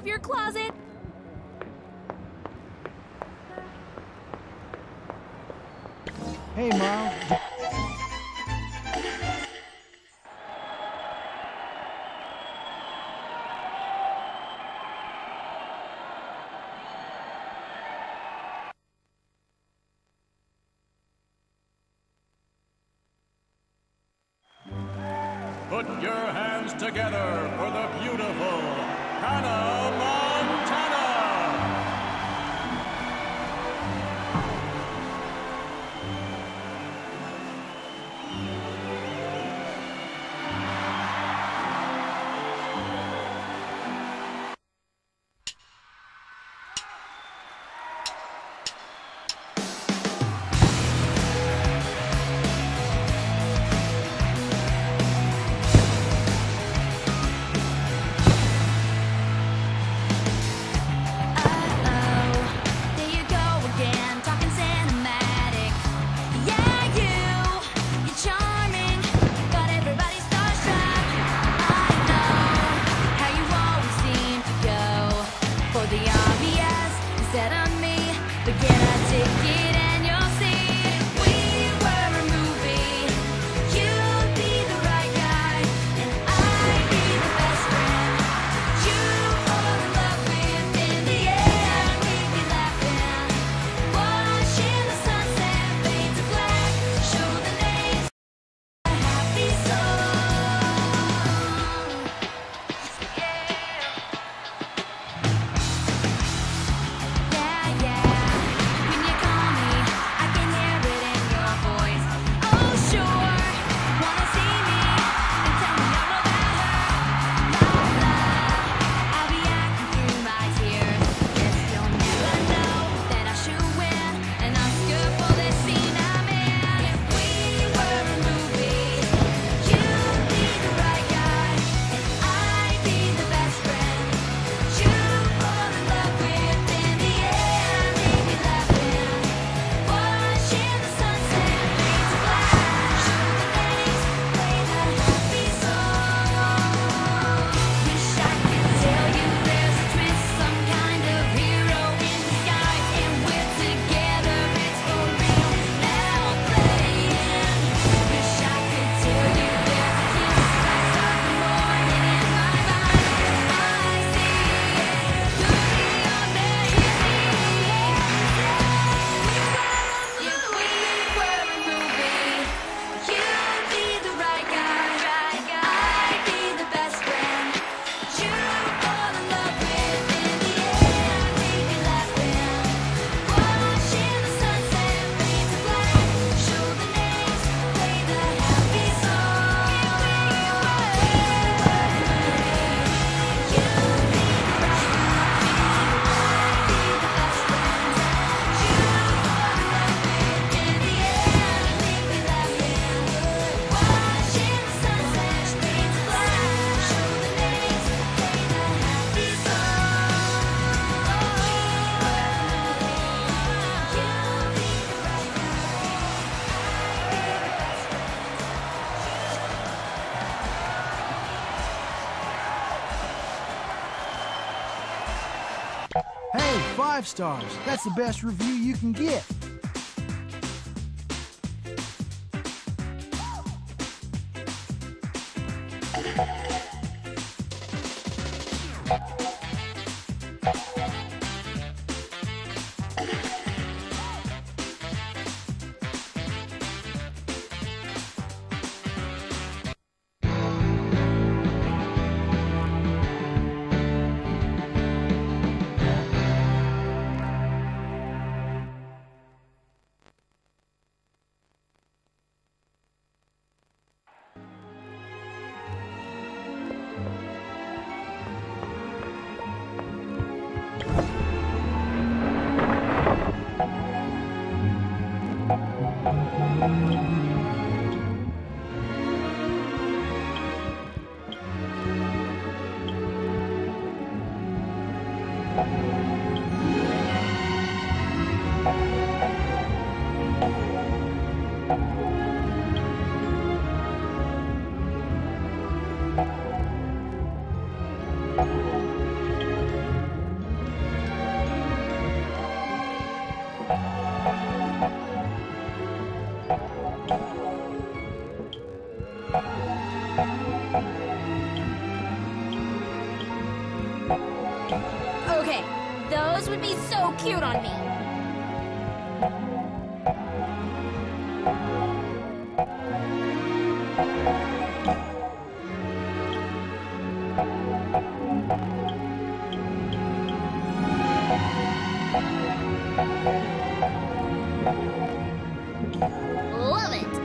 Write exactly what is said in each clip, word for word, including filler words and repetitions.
of your closet. Hey, Miles. Put your hands together for the beautiful Hannah Montana! Hey, five stars. That's the best review you can get. Okay, those would be so cute on me. Love it.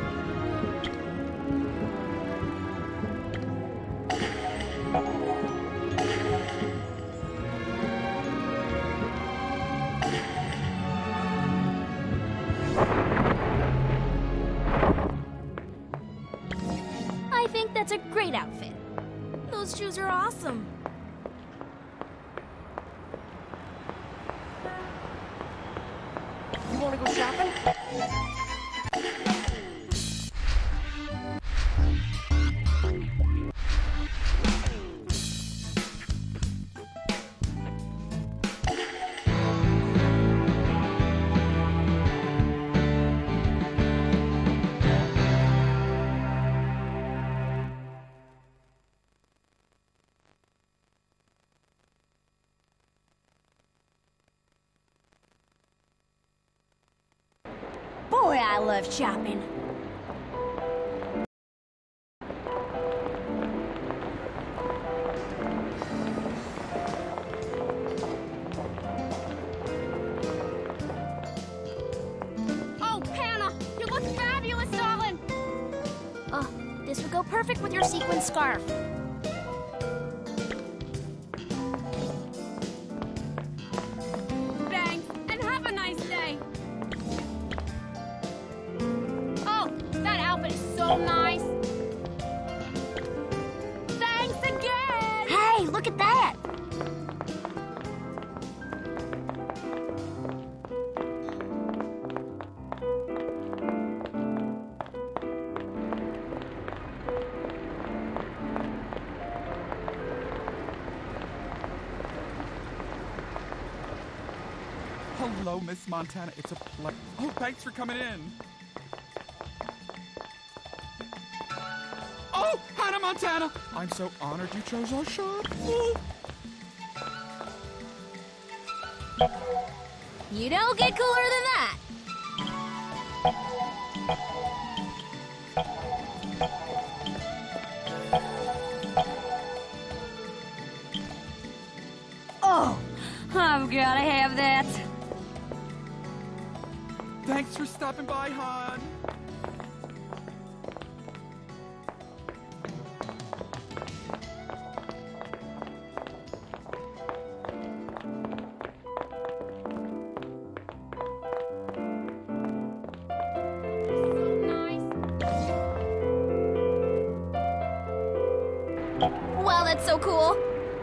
I think that's a great outfit. Those shoes are awesome. You want to go shopping? Boy, I love shopping. Oh, Hannah, you look fabulous, darling. Oh, this would go perfect with your sequin scarf. Thanks, and have a nice day. Oh, that outfit is so nice. Thanks again. Hey, look at that. Hello, Miss Montana. It's a pleasure. Oh, thanks for coming in. Oh, Hannah Montana! I'm so honored you chose our shop. Oh. You don't get cooler than that. Oh, I've gotta have that. Thanks for stopping by, hon. Wow, that's so cool.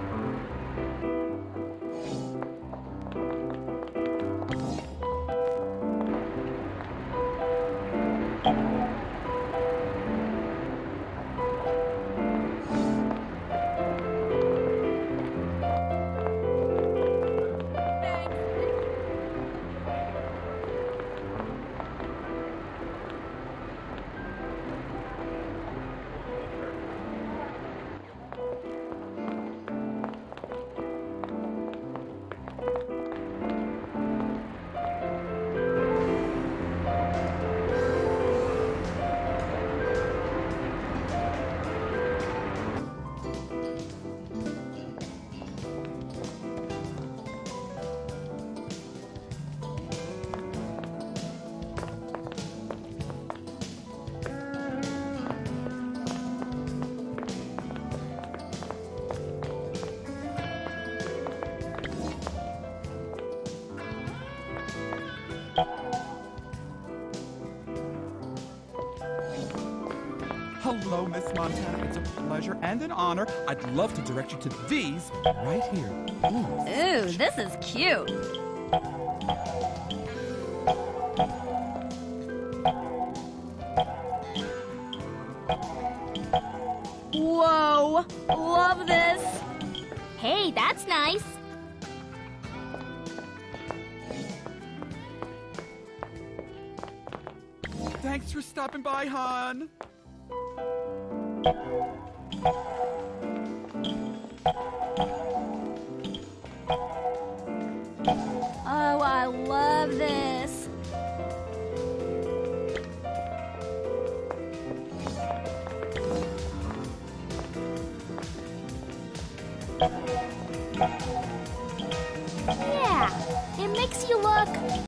Hello, Miss Montana. It's a pleasure and an honor. I'd love to direct you to these right here. Ooh. Ooh, this is cute. Whoa, love this. Hey, that's nice. Thanks for stopping by, hon. makes you look